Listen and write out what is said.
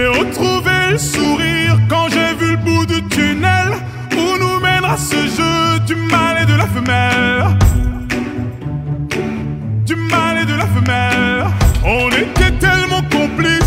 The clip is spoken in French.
J'ai retrouvé le sourire quand j'ai vu le bout du tunnel où nous mènera ce jeu du mâle et de la femelle. Du mâle et de la femelle. On était tellement complices